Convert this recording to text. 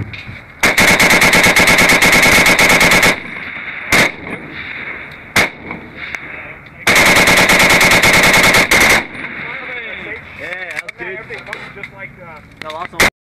Yeah, that's good. Everything functions just like No, awesome.